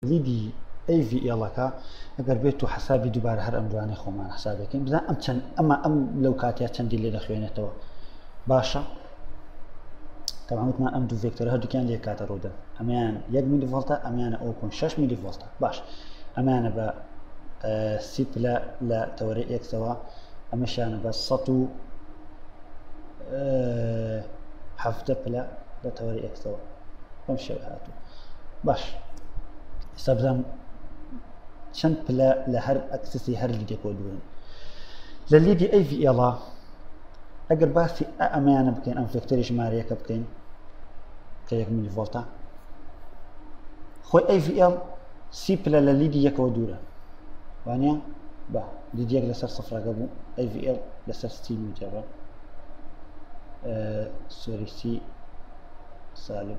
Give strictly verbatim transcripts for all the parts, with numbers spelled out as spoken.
ليدي اي في يلاكا اگر بيتو حسابي دوباره هر ام دواني خومان حسابي كين بزن ام چن اما ام لو كاتيا چندي لي دخوينتو باشا طبعا مثلا ام دو فيكتور هادو كان لي كاتا رودا امان واحد ملي فولتا امان صفر فاصلة ستة ملي فولتا باش امان با أه سيبلا لا توري اكس سوا امشان با سطو أه حفظ بلا لا توري اكس سوا بمشي هاتو باش استبزم شن بلا لهر اكسسي هر اللي ديكو دون للي دي اي في يلا اگر باسي امانه بكين ام فيكتوري جماريه كبكين كيك ملي فولتا خوي اي في ال سي بلا للي دي يكو دوره وانيا با دي ديك لسر صفر قبو اي في ال لسر سي مجرد أه سوري سي سالب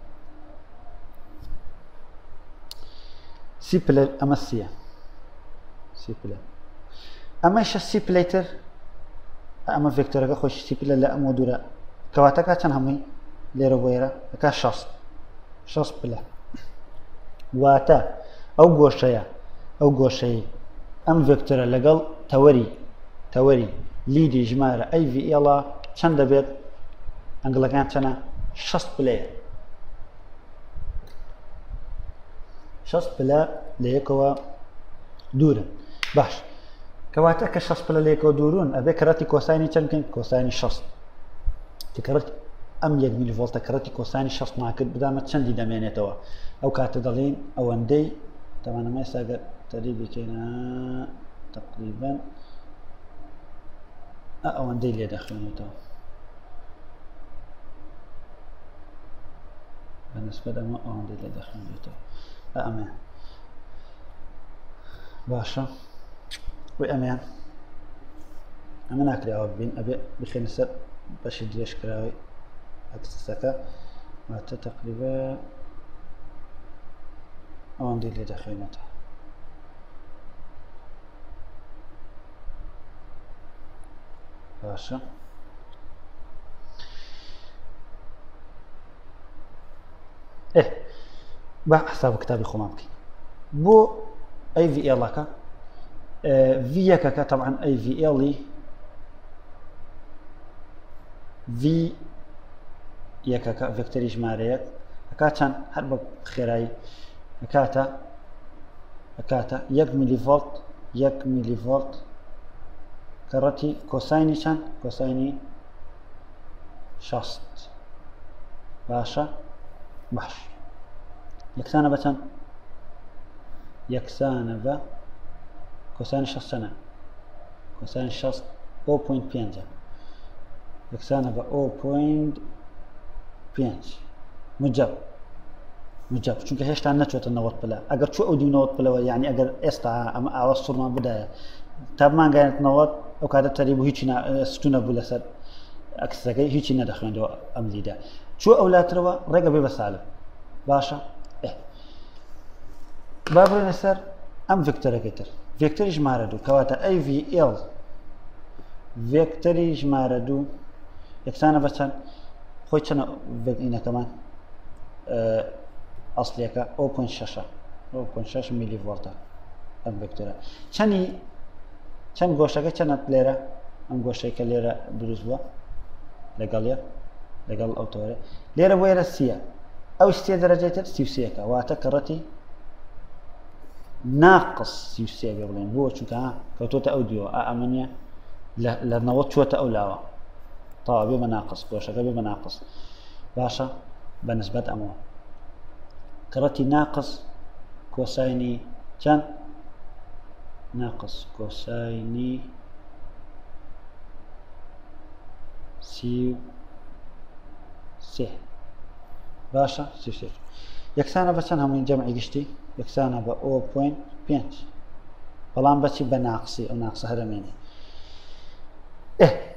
سي بلا امسيه سي بلا اما ايش السي بليتر اما فيكتور خوش سي بلا لا مودوره كواتاكا كان همي ليرو ويرا كا شخص شخص بلا واتا او غوشيا او غوشي ام فيكتور لقل توري توري ليدي جماره اي في يلا چند بيت انقلا كان تنا شخص بلاير شخص بلا ليكوا دورن باش كواتا كشخص بلا ليكوا دورون ابي كراتي كوسايني تمكن كوسايني شخص تكررت ام يك ملي فولت كراتي كوسايني شخص معك بدام تشندي دمينتوا او كاتدلين او اندي طبعا ما يساق تقريبا كنا تقريبا او اندي اللي داخلين تو بالنسبه لما او اندي اللي داخلين تو أمان باشا وأمان أمان أكري أوبين أبي بخير سر باش يدريش كراوي أكسسكا ما تقريبا أون دي اللي داخلينته باشا إيه بحساب كتابي خمامكي بو اي في ال كا في كا طبعا اي في ال في يكا فيكتوري جماريك كاتن حرب خيراي كاتا كاتا يك ملي فولت يك ملي فولت كرتي كوسايني شان كوسايني شاست باشا باش يكسانة بتن يكسانة ب كوساين شخص سنة كوساين شخص صفر فاصلة خمسة يكسانة ب صفر فاصلة خمسة مجاب مجاب چونك هيش تان نتوت النوت بلا اگر شو اودي نوت بلا يعني اگر استا ام اوصل ما بدايه تاب ما كانت نوت او كاد تريبو هيچنا ستونا بلا سر اكسكي هيچنا دخلندو امزيدا شو اولاد روا رقبي بسالب باشا إيه بابر نسر ام فيكتور كتر فيكتور جماردو كواتا اي في ال فيكتور جماردو يكسانا بسن خوي چنا انا كمان أه اصليكا صفر فاصلة ستة صفر فاصلة ستة ملي فولت ام فيكتور چني چن گوشكا چنا ليرا ام گوشكا ليرا دروزوا لقاليا لقال اوتوري ليرا ويرا سيا او ستة درجات سيوسيكا واتكرتي ناقص سيوسيكا بلين هو شو كان كوتوتا اوديو امانيا لنوت شوتا او لاوا طبعا بما ناقص كوشكا بما ناقص باشا بالنسبة امو كرتي ناقص كوسايني كان ناقص كوسايني سيو سي باشا سيصير يكسانا بسن همين جمعي قشتي يكسانا ب صفر فاصلة خمسة بلان بسي بناقصي او ناقص هرميني ايه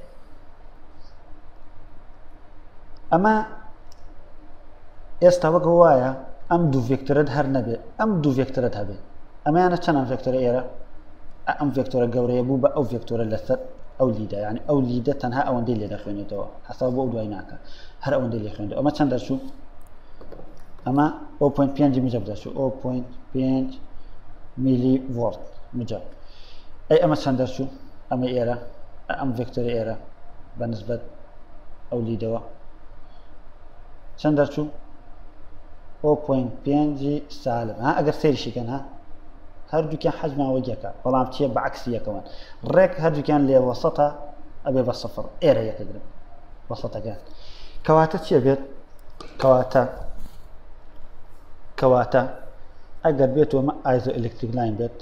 اما يستوى قوايا ام دو فيكتورد هر نبي ام دو فيكتورد هبي اما انا كان ام فيكتور ايرا ام فيكتور قوري بوبا او فيكتور لثر او ليدا يعني او ليدا تنها او ندي ليدا خينيتو حسب بو دويناكا هر او ندي لي خينيتو اما كان درشو اما ئەو پوینت پێنج موجب دەچوو ئەو پوینت پێنج میلی ڤۆڵت موجب ئەی ئەمە چەند دەچوو ئەمە ئێرە ئەم ڤێکتۆرە ئێرە بە نسبەت ئەو لیدەوە چەند دەچوو ئەو پوینت پێنج سالب ها ئەگەر سێریشیکەن ها هەردووکیان حەجماوە یەکە بەڵام چیە بەعکسی یەکەوەن ڕێک هەردووکیان لێ وەسەتە ئەبێ بە سەفر ئێرە یەکەگرن وەسەتەکان کەواتە چیە بێت کەواتە کەواتە ئەگەر بێت وەمە ئایزۆ ئەلکتریک لاین بێت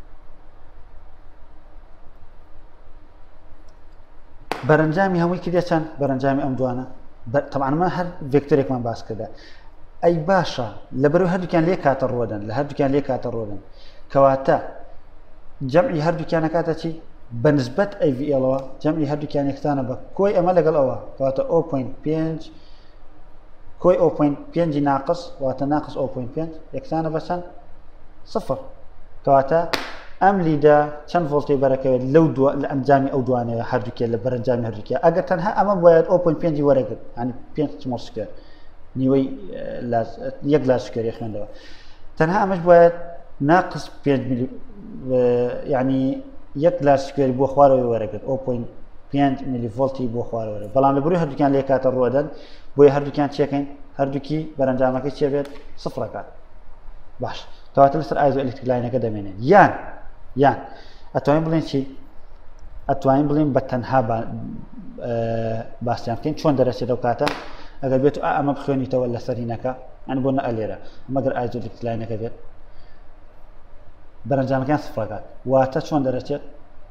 بەرەنجامی هەمووی کردێ چەند بەرەنجامی ئەم دوانە تەمانمە هەر ڤێکتۆرێکمان باس کردە ئەی باشە لەبەرەوەی هەردووکیان لێ کاتە ڕۆدەن لە هەردووکیان لێ کاتە ڕۆدەن کەواتە جەمعی هەردووکیانە کاتە چی بە نسبەت ئەی ڤی ئێڵەوە جەمعی هەردووکیان یەکسانە بە کۆی ئەمە لەگەڵ ئەوە کەواتە ئەو پوینت پێنج کۆی ئەو پوینت پێنجی ناقص واتە ناقص ئەو پوینت پێنج یەکسانە بە چەند سفر کەواتە ئەم لیدە چەند ڤۆڵتی بەرەکەوێت لەو لە ئەنجامی ئەو دوانەیە هەردووکێ لە بەرەنجامی هەردووکە ئەگەر تەنها ئەمە باید ئەو پوینت پێنجی وەرەگرت ینی پێنج مۆل سکوێر نیوەی یەک لاس سکوێری خوێندەوە تەنها ئەمەش باید ناقص پێنج میلی یعنی یەک لاس سکوێری بۆ خوارەوەی وەرەگرت ئەو پوینت پێنج میلی ڤۆڵتی بۆ خوارەوەرە بەڵام لەبەروی هەردووکیان لێ کاتە ڕۆدەن بۆیە هەردووکیان چێکەین هەردووکی بەرەنجامەکەی چێ بێت سفرەکات باش کەواتە لەسەر ئایزۆ ئەلکتریک لاینەکە دەمێنێت یان یان ئەتوانین بڵێن چی ئەتوانین بڵین بە تەنها باسییان بکەین چۆن دەرەچێت ئەو کاتە ئەگەر بێت ئەمە بخوێنیتەوە لەسەر هینەکە ئەن بۆ نەئەلێرە مەگەر ئایزۆ ئەلکتریک لاینەکە بێت بەرەنجامەکان سفرەکات واتە چۆن دەرەچێت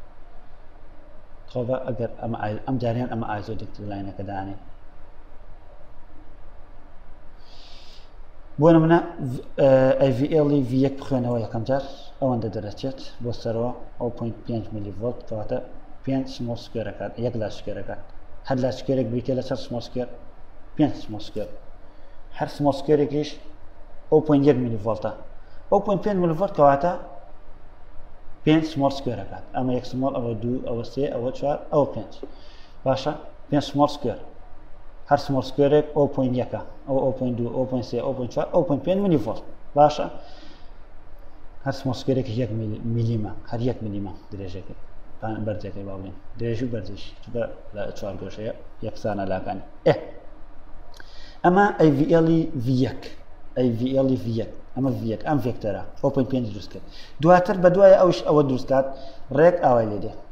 خۆبە ئەگەر ئەمە ئەم جاریان ئەمە ئایزۆ ئەلکتریک لاینەکە دانێ بۆ نمونە ئەی ڤی ئێڵی ڤی یەک بخوێنەوە یەکەم جار ئەوەندە دەرەچێت بۆ سەرەوە ئەو پوینت پێنج میلی ڤۆڵت کەواتە پێنج سمۆڵ سکوێرەکات یەک لاس سکوێرەکات هەر لاس سکوێرێک بریتێ لەسەر سمۆڵ سکوێر پێنج سمۆڵ سکوێر هەر سمۆڵ سکوێرێکیش ئەو پوینت یەک میلی ڤۆڵتە ئەو پوینت پێنج میلی ڤۆڵت کەواتە پێنج سمۆڵ سکوێرەکات ئەمە یەک سمۆڵ ئەوە دوو ئەوە سێ ئەوە چوار ئەوە پێنج باشە پێنج سمۆڵ سکوێر هەر سمۆڵ سکوێرێک ئەو پوینت یەکە ئەو ئەو پوینت دوو ئەو پوینت سێ ئەو پوینت چوار ئەو پوینت پێنج میلی ڤۆڵت باشە هەر سمۆڵ سکوێرێکی یەک میلیمە هەر یەک میلیمە درێژەکەی بەرجەکەی با بڵێن درێژ و بەرجش لە چوار گۆشەیە یەکسانە لاکانی ئێ ئەمە ئەی ڤی ئێڵی ڤی یەک ئەی ڤی ئێڵی ڤی یەک ئەمە ڤی یەک ئەم ڤێکتۆرە ئەو پوینت پێنج دروست کرد دواتر بە دوایە ئەوش ئەوە دروست کات ڕێک ئاوای لێ دێ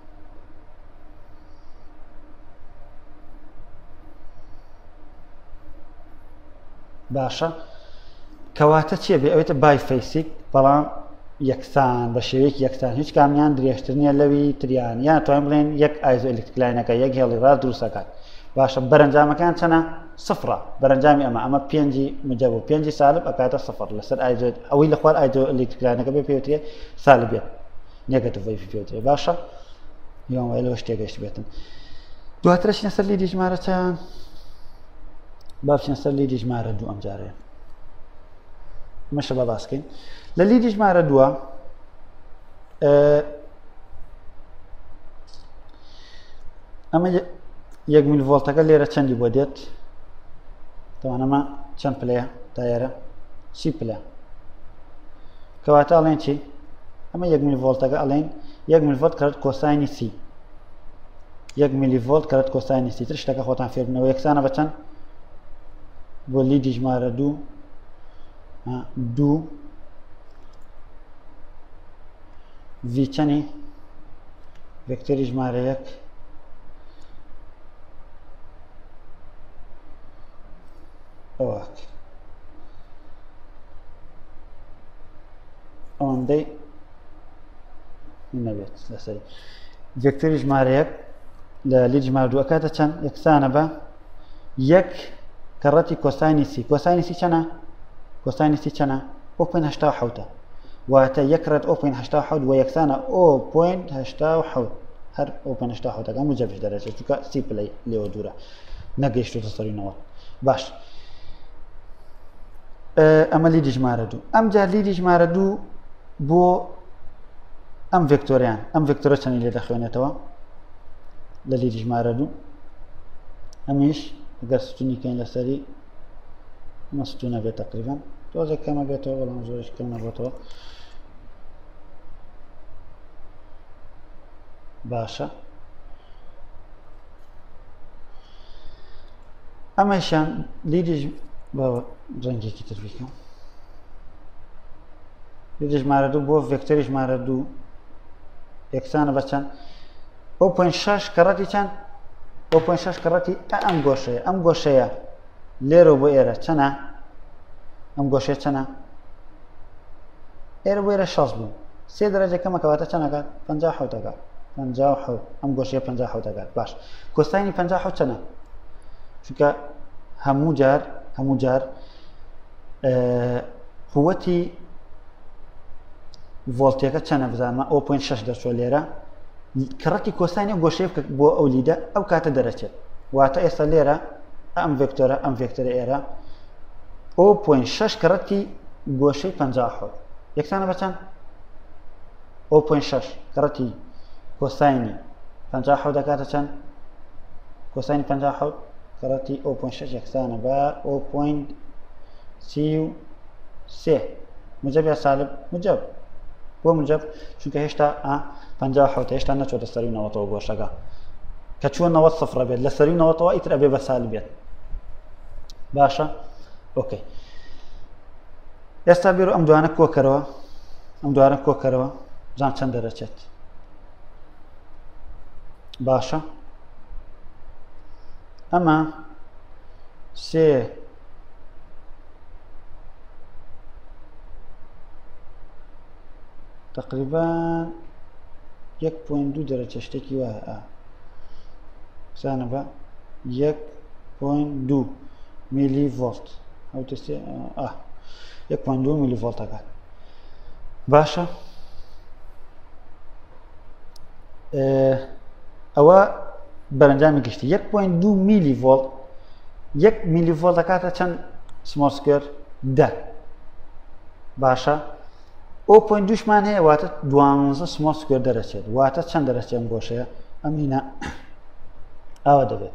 باشە کەواتە چیە بێ ئەوێتە بای فەیسیک بەڵام یەکسان بە شێوەیەکی یەکسان هیچ کامیان درێژتر نییە لەوی تریان یان توانین بڵێن یەک ئایزۆ ئەلکتریک لاینەکە یەک هێڵی ڕاست دروستەکات باشە بەرەنجامەکان چەنە سفرە بەرەنجامی ئەمە ئەمە پێنجی موجب و پێنجی سالب ئەکاتە سفر لەسەر ئایزۆ ئەوەی لە خوار ئایزۆ ئەلکتریک لاینەکە بێ پێوترێ سالب بێت نێگەتیڤی پێوترێ باشە یان وای لەوە شتێگەشت بێتن دواترە چینە سەر لیدی ژمارە چەند با بچینە سەر لیدی ژمارە دوو ئەم جارەیە مەشە بە باسکەین لە لیدی ژمارە دووە ئەمە یەک میل ڤۆڵتەکە لێرە چەندی بۆ دێت تەوانەمە چەند پلەیە تا ئێرە سی پلە کەواتە ئەڵێن چی ئەمە یەک میل ڤۆڵتەکە ئەڵێن یەک میل ڤۆڵت کەرت کۆساینی سی یەک میلی ڤۆڵت کەرت کۆساینی سی تر شتەکە خۆتان فێر بنەوە یەکسانە بە چەند بۆ لیدی ژمارە دوو دوو ڤی چەنی ڤێکتۆری ژمارە یەک ئەوەک ئەوەندەی نەبێت لەسەری ڤێکتۆری ژمارە یەک لە لیدی ژمارە دوو ئەکاتە چەند یەکسانە بە یەک کەڕەتی کۆساینی سی کۆساینی سی چەنە کۆساینی سی چەنە ئەو پوینت هەشتا و حەوتە واتە یەک ڕەت ئەو پوینت هەشتا و حەوت و یەکسانە ئەو پوینت هەشتا و حەوت هەر ئەو پوینت هەشتا و حەوتەکە موجەبش دەرەچێت چونکە سی پلەی لێوە دوورە نەگەیشتوتە سەرینەوە باش ئەمە لیدی ژمارە دوو ئەم جار لیدی ژمارە دوو بۆ ئەم ڤێکتۆریان ئەم ڤێکتۆرە چەندی لێ دەخوێنێتەوە لە لیدی ژمارە دوو ئەمیش ئەگەر ستونی کەین لەسەری ئەمە ستونە بێت تەقریبان تۆزێک کەمە بێتەوە بەڵام زۆرش کەم نەبێتەوە باشە ئەمەشیان لیدیش بە ڕەنگێکی تر بیکەم لیدی ژمارە دوو بۆ ڤێکتۆری ژمارە دوو یەکسانە بە چەند ئەو پۆینت شەش کەڕەتی چەند ئەو پۆینت شەش کەڕەتی ئەم گۆشەیە ئەم گۆشەیە لێرە بۆ ئێرە چەنە ئەم گۆشەیە چەنە ئێرە بۆ ئێرە شەش بوو سێ دەرەجە کەمە کەواتە چەندەکات پەنجا و حەوت دەکات پەنجا و حەوت ئەم گۆشەیە پەنجا و حەوت دەکات باش کۆسایانی پەنجا و حەوت چەنە چونکە هەموو جار هەموو جار قووەتی ڤۆڵتێکە چەنە بزانمە ئەو پۆینت شەش دەچۆ لێرە کەڕەتی کۆسانی گۆشەیە بکە بۆ ئەو لیدە ئەو کاتە دەرەچێت واتە ئێستا لێرە ئەم ڤێکتۆرە ئەم ڤێکتۆرە ئێرە ئەو پۆینت شەش کەڕەتی گۆشەی پەنجا و حەوت یەکسانە بە چەند ئەو پۆینت شەش کەڕەتی کۆساینی پەنجا و حەوت دەکاتە چەند کۆساینی پەنجا و حەوت کەڕەتی ئەو پۆینت شەش یەکسانە بە ئەو پۆینت سی و سێ موجب یا سالب موجب بۆ موجب چونکە هێشتا پەنجا و حەوت هێشتا نەچۆتە سەری نەوەتەوە گۆشەکە کە چووە نەوەت سفرە بێت لە سەری نەوەتەوە ئیتر ئەبێ بە سالب بێت باشە ئۆکەی ئێستا بێرو ئەم دوانە کۆکەرەوە ئەم دوانە کۆکەرەوە بزان چەند دەرەچێت باشە ئەمە سێ تقریبا یەک پۆینت دوو دەرەچێت شتێکی وایە بزانە بە یەک پۆینت دوو میلی ڤۆڵت ئەوتە سێ یەک پۆینت دوو میلی ڤۆڵت دەکات باشە ئەوە بەرەنجامی گشتی یەک پۆینت دوو میلی ڤۆڵت یەک میلی ڤۆڵت دەکاتە چەند سمۆڵ سکوێر دە باشە ئەو پۆینت دووشمان هەیە واتە دوانزە سمۆڵ سکوێر دەرەچێت واتە چەند دەرەچێت ئەم گۆشەیە ئەم هینە ئاوا دەبێت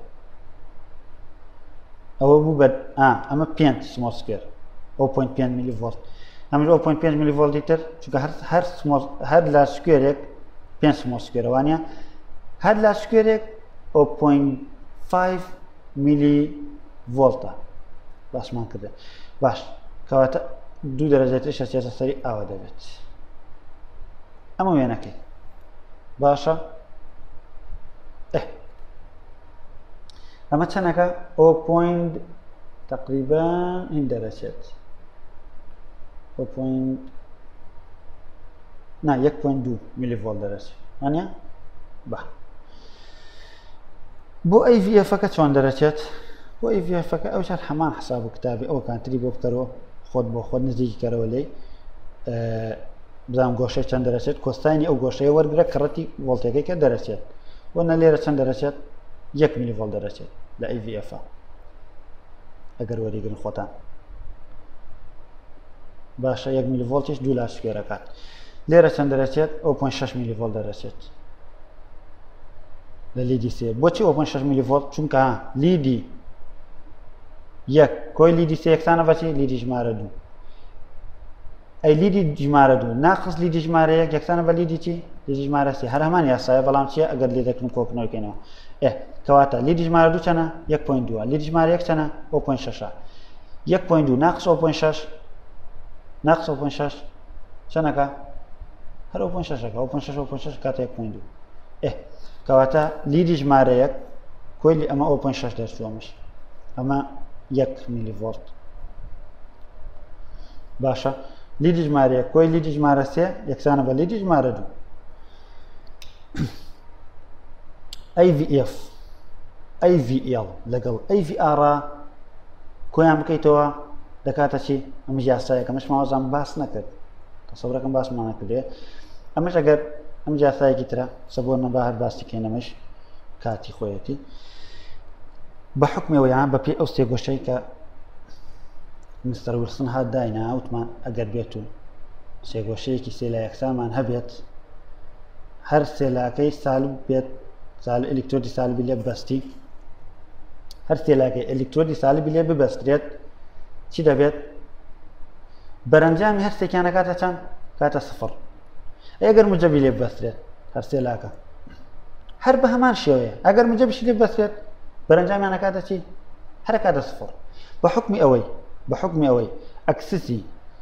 ئەوە بوو بە ئەمە پێنج سمۆڵ سکوێر ئەو پۆینت پێنج میلی ڤۆڵت ئەمە ئەو پۆینت پێنج میلی ڤۆڵتی تر چونکە هەر هەر لا سکوێرێک پێنج سمۆڵ سکوێرە وانە هەر لا سکوێرێک ئەو پۆینت پێنج میلی ڤۆڵتە باسمان کردێ باش کەواتە دوو دەرەجەی شەچێتە سەری ئاوا دەبێت ئەمە وێنەکەی باشە ئەمە چەندەکە ئەو پۆینت تقریبا هین دەرەچێت ئەو پۆینت نا یەک پۆینت دوو میلی ڤۆڵت دەرەچێت وانە با بۆ ئەی ڤی ئەفەکە چۆن دەرەچێت بۆ ئەی ڤی ئەفەکە ئەو شار هەمان حساب و کتابی ئەو کانتری بۆ بکەرەوە خۆت بۆ خۆت نزیکی کەرەوە لێی بزانام گۆشەی چەند دەرەچێت کۆستانی ئەو گۆشەیە وەرگرە کەڕەتی ڤۆڵتەکەی کە دەرەچێت وەنە لێرە چەند دەرەچێت یەک میلی ڤۆڵت دەرەچێت لە ئەی ڤی ئەفە ئەگەر وەریگرن خۆتان باشە یەک میلی ڤۆڵتیش دوو لا سکوێرەکات لێرە چەند دەرەچێت ئەو پۆینت شەش میلی ڤۆڵت دەرەچێت لە لیدی سێ بۆچی ئەو پۆینت شەش میلی ڤۆڵت چونکە لیدی یەک کۆی لیدی سێ یەکسانە بەچی لیدی ژمارە دوو ئەی لیدی ژمارە دوو ناقص لیدی ژمارە یەک یەکسانە بە لیدی چی لیدی ژمارە سێ هەر هەمان یاسایە بەڵام چیە ئەگەر لێدەکردن کۆکنەوەکەینەوە ئێ کەواتە لیدی ژمارە دوو چەنە یەک پۆینت دووە لیدی ژمارە یەک چەنە ئەو پۆینت شەشە یەک پۆینت دوو ناقص ئەو پۆینت شەش ناقص ئەو پۆینت شەش چەندەکە هەر ئەو پۆینت شەشەکە ئەو پۆینت شەش ئەو پۆینت شەش کاتە یەک پۆینت دوو ئێ کەواتە لیدی ژمارە یەک کۆی ئەمە ئەو پۆینت شەش دەرچووەمەش ئەمە یەک میلی ڤۆڵت باشە لیدی ژمارە یەک کۆی لیدی ژمارە سێ یەکسانە بە لیدی ژمارە دوو ئەی ڤی ئێف ئەی ڤی ئێڵ لەگەڵ ئەی ڤی ئاڕا کۆیان بکەیتەوە دەکاتە چی ئەمەش یاسایەکە ئەمەش ماوەزان باس نەکرد تەسەوڕەکەم باسمان نەکردێ ئەمەش ئەگەر ئەم یاسایەکی ترە سەبۆ نەبا هەر باسی کەینەمەش کاتی خۆیەتی بە حکمەوەیان بە پێی ئەو سێ گۆشەی کە مستەر ویلسن هات داینا وتمان ئەگەر بێت و سێ گۆشەیەکی سێ لا یەکسانمان هەبێت هەر سێلاکەی سالب بێت ئەلکترۆدی سالبی لێ ببەستی هەر سێلاکەی ئەلکترۆدی سالبی لێ ببەسترێت چی دەبێت بەرەنجامی هەرسێکیانە کاتە چەند کاتە سفر ئەگەر موجەبی لێ بەسترێت هەرسێ لاکە هەر بە هەمان شێوەیە ئەگەر موجەبیشی لێ بەسترێت بەرەنجامیانە کاتە چی هەر کاتە سفر بە حکمی ئەوەی بە حکمی ئەوەی ئەکسسی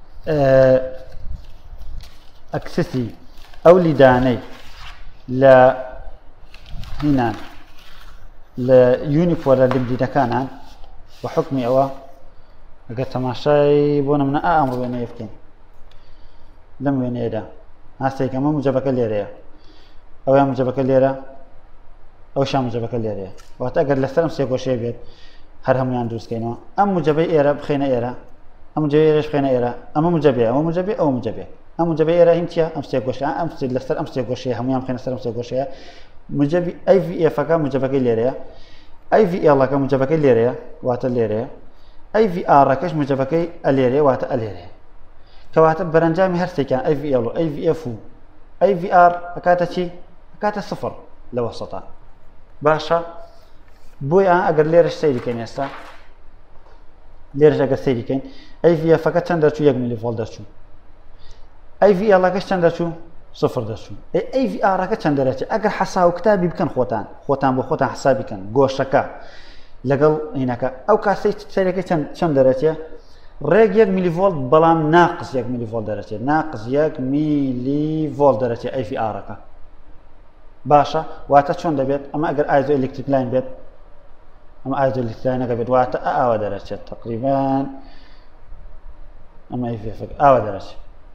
ئەکسسی ئەو لیدانەی لە هینان لە یونیفۆرە لبدینەکانان بە حکمی ئەوە ئەگەر تەماشای بۆ نمونە ئا ئەمڕۆ وێنەیە بکەین لەم وێنەیەدا هەستێک ئەمە موجەبەکە لێرەیە ئەویان موجەبەکە لێرە ئەوشان موجەبەکە لێرەیە واتە ئەگەر لەسەر ئەم سێ گۆشەیە بێت هەر هەمویان دروستکەینەوە ئەم موجەبەی ئێرە بخێنە ئێرە ئەم موجەبەی ئێرەش بخێنە ئێرە ئەمە موجەبێ ئەوە موجەبێ ئەوە موجەبێ ئەم موجەبەی ئێرە هین چییە ئەم سێ گۆشە ئەم لەسەر ئەم سێ گۆشەیە هەمویان بخێنە سەر ئەم سێ گۆشەیە موجەبی ئەی ڤی ئێفەکە موجەبەکەی لێرەیە ئەی ڤی ئێڵەکە موجەبەکەی لێرەیە واتە لێرەیە ئەی ڤی ئاڕەکەش موجەبەکەی ئەلێرەیە واتە ئەلێرەیە کەواتە بەرەنجامی هەرسێکیان ئەی ڤی ئێڵ و ئەی ڤی ئێف و ئەی ڤی ئار ئەکاتە چی ئەکاتە سفر لە وەسەتا باشە بۆی ئەگەر لێرەش سەیریکەین ئێستا لێرەش ئەگەر سەیریکەین ئەی ڤی ئێفەکە چەند دەچوو یەک میلیڤۆڵت دەچوو ئەی ڤی ئێڵەکەش چەند دەچوو سفر دەچوو ئەی ڤی ئارەکە چەند دەرەچێت ئەگەر حەساو کتابی بکەن خۆتان خۆتان بۆ خۆتان حسابی بکەن گۆشەکە لەگەڵ هینەکە ئەو کاسەی سەرەکەی چەند دەرەچێت ڕێک یەک میلیڤۆڵت بەڵام ناقص یەک میلیڤۆڵت دەرەچێت ناقص یەک میلیڤۆڵت دەرەچێت ئەی ڤی ئارەکە باشە واتە چۆن دەبێت ئەمە ئەگەر ئایزۆ ئێلکتریک لاین بێت ئەمە ئایزۆ ئێلکتریک لاینەکە بێت واتە ئاوا دەرەچێت تقریبان ئەمە ئەی ڤی ئێفەکە ئاوا دەرەچێت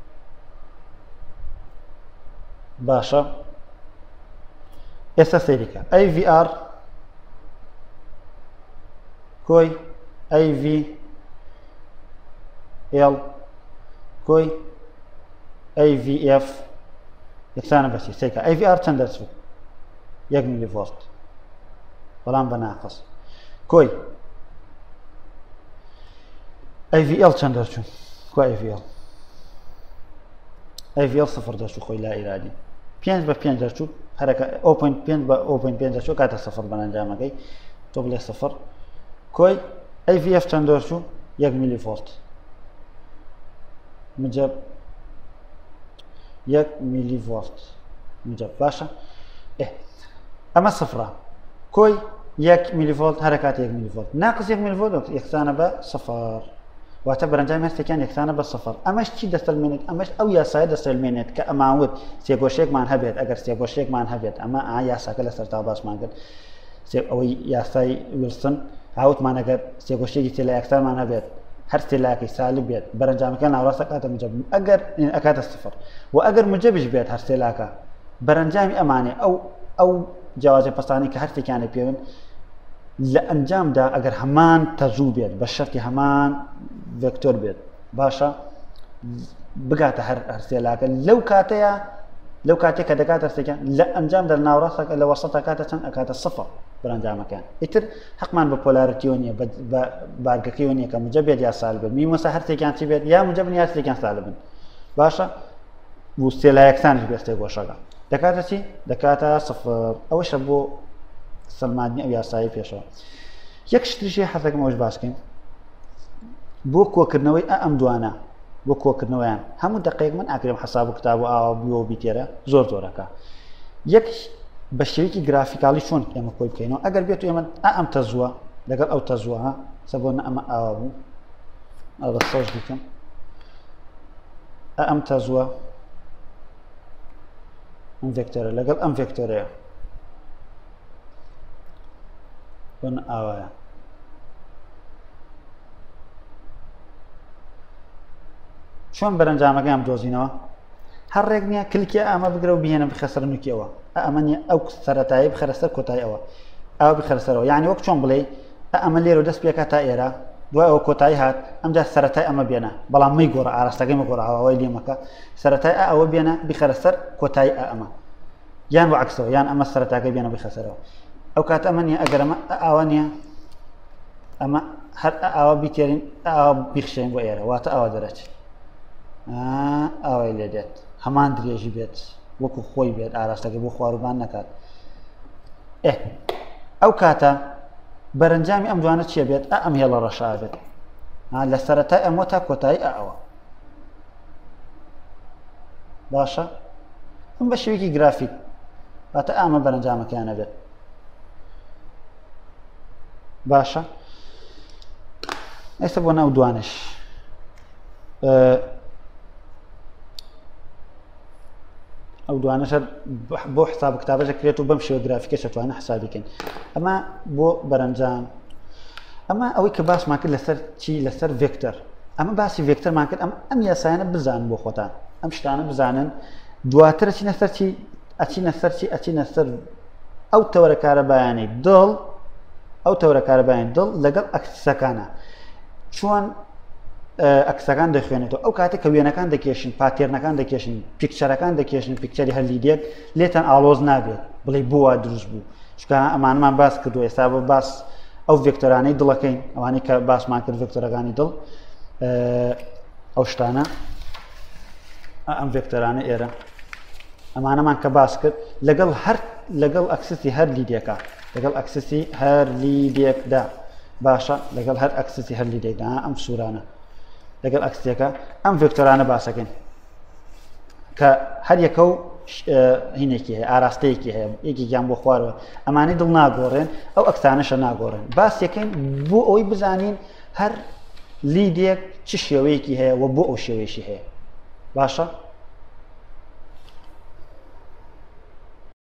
باشە ئێستا سەیریکە ئەی ڤی ئار کۆی ئەی ڤی ئێڵ کۆی ئەی ڤی ئێف یەکسانە بەچی سێکە ئەی ڤی ئار چەند دەچوو یەک میلیڤۆڵت بەڵام بە ناقص کۆی ئەی ڤی ئێڵ چەند دەچوو کۆ ئەی ڤی ئێڵ ئەی ڤی ئێڵ سفر دەچوو خۆی لا ئیرادی پێنج بە پێنج دەچوو هەرەکە ئەو پۆینت پێنج بە ئەو پۆینت پێنج دەچوو کاتە سفر بەرەنجامەکەی تۆ بڵێ سفر کۆی ئەی ڤی ئێف چەند دەچوو یەک میلیڤۆڵت موجب یەک میلیڤۆڵت موجب باشە ئەمە سفرە کۆی یەک میلیڤۆڵت هەرەکات یەک میلیڤۆڵت ناقص یەک میلیڤۆڵت یەکسانە بە سفر واتە بەرەنجامی هەرسێکیان یەکسانە بە سفر ئەمەش چی دەسەلمێنێت ئەمەش ئەو یاسایە دەسەلمێنێت کە ئەماوت سێگۆشەیەکمان هەبێت ئەگەر سێگۆشەیەکمان هەبێت ئەمە ئا یاساکە لەسەر تا باسمان کرد ئەوەی یاسای ویلسن هاوتمان ئەگەر سێگۆشەیەکی تێلا یەکسانمان هەبێت هەر تێلاکەی سالب بێت بەرەنجامەکە ناوەڕاست ئەکاتە موجب ئەگەر ئەکاتە سفر و ئەگەر موجبیش بێت هەر تێلاکە بەرەنجامی ئەمانێ ئەو ئەو جیاوازە پەستانی کە هەرسێکیانە پێون لە ئەنجامدا ئەگەر هەمان تەزوو بێت بە شەرتی هەمان ڤێکتۆر بێت باشە بگاتە هەر هەرسێلاکە لەو کاتەیە لەو کاتێک کە دەکات هەرسێکیان لە ئەنجامدا لەناوڕاستەکە لە وەسەتا کاتە چەند ئەکاتە سفر بەرەنجامەکان ئیتر حەقمان بە پۆلارەتیەوە نییە بە بارگەکەیەوە نییە کە موجب بێت یا سالب بێت میمەسە هەرسێکیان چی بێت یا موجب یا هەرسێکیان سالب بن باشە بۆ سێلا یەکسانش بێت گۆشەکە دەکاتە چی دەکاتە سفر ئەوەشە بۆ سەلماندنی ئەو یاسایی پێشەوە یەک شتریشی حەزەکەم ئەوش باسکەین بۆ کۆکردنەوەی ئەم دوانە بۆ کۆکردنەوەیان هەموو دقەیەک من ئاکرێم حساب و کتاب و ئاوا بیەوە بیتێرە زۆر زۆرەکە یەک بە شێوەیەکی گرافیکاڵی چۆن ئێمە کۆی بکەینەوە ئەگەر بێت و ئێمە ئەم تەزووە لەگەڵ ئەو تەزووە سەبۆنە ئەمە ئاوا بوو ئەوە سەوز بیکەم ئەم تەزووە ئەم ڤێکتۆرە لەگەڵ ئەم ڤێکتۆرەیە بۆن ئاوایە چۆن بەرەنجامەکەیان بدۆزینەوە هەر ڕێک نییە کلکی ئەمە بگرە و بهێنە بخەسەر نوکیەوە ئەمە نیە ئەو سەرەتایی بخەرەسەر کۆتایی ئەوە ئەوە بخەرەسەرەوە یعنی وەک چۆن بڵێ ئەمە لێرە دەست پێکە تا ئێرە دوای ئەوە کۆتایی هات ئەمجا سەرەتای ئەمە بێنە بەڵام مەی گۆڕە ئاراستەکەی مەگۆڕە ئەوەی لێمەکە سەرەتای ئەوە بێنە بخەرەسەر کۆتایی ئەمە یان بۆ عکسەوە یان ئەمە سەرەتاکە بێنە بخەسەرەوە ئەو کات ئەمە نیە ئەگەر ئەمە ئاوا نییە ئەمە هەر ئاوا بیتێرین ئاوا بیخشێن بۆ ئێرە واتە ئاوا دەرەچێت ئاوای لێ دێت هەمان درێژی بێت وەکو خۆی بێت ئاراستەکە بۆ خواروبان نەکات ئێ ئەو کاتە بەرەنجامی ئەم دوانە چیە بێت ئەم هێڵە ڕەشا بێت لە سەرەتای ئەمە تا کۆتایی ئەوە باشە ئەم بە شێوەیەکی گرافیک واتە ئامە بەرەنجامەکەیانە بێت باشە ئێستا بۆ ناو دوانش ئەو دوانەش بۆ حساب کتابەکە کرێت و بەم شێوە گرافیکە دەتوانە حسابیکەین ئەمە بۆ بەرەنجام ئەمە ئەوەی کە باسمان کرد لەسەر چی لەسەر ڤێکتەر ئەمە باسی ڤێکتەرمان کرد ئەم یاسایانە بزانن بۆ خۆتان ئەم شتانە بزانن دواتر ئەچینە سەر چی ئەچینە سەر چی ئەچینە سەر ئەو تەورە کارەبایانەی دڵ ئەو تەورە کارەبایان دڵ لەگەڵ ئەکسەکانە چۆن ئەکسەکان دەخوێنێتەوە ئەو کاتێک کە وێنەکان دەکێشن پاتێرنەکان دەکێشن پیکچەرەکان دەکێشن پیکچەری هەر لیدێک لێتان ئاڵۆز نابێت بڵێ بووە دروست بوو چکە ئەمانمان باس کردو ئێستا بە باس ئەو ڤێکتۆرانەی دڵەکەین ئەوانەی کە باسمان کرد ڤێکتۆرەکانی دڵ ئەو شتانە ئەم ڤێکتۆرانە ئێرە ئەمانەمان کە باس کرد لەگەڵ هەر لەگەڵ ئەکسسی هەر لیدێکە لەگەڵ ئەکسسی هەر لیدێکدا باشە لەگەڵ هەر ئەکسسی هەر لیدێکدا ئەم سوورانە لەگەڵ ئەکسیەکە ئەم ڤێکتۆرانە باسەکەین کە هەر یەکە و هینێکی هەیە ئاراستەیەکی هەیە یەکێکیان بۆ خوارەوە ئەمانەی دڵ ناگۆڕێن ئەو ئەکسانەشە ناگۆڕێن باسیەکەین بۆ ئەوەی بزانین هەر لیدێک چ شێوەیەکی هەیە و بۆ ئەو شێوەیەشی هەیە باشە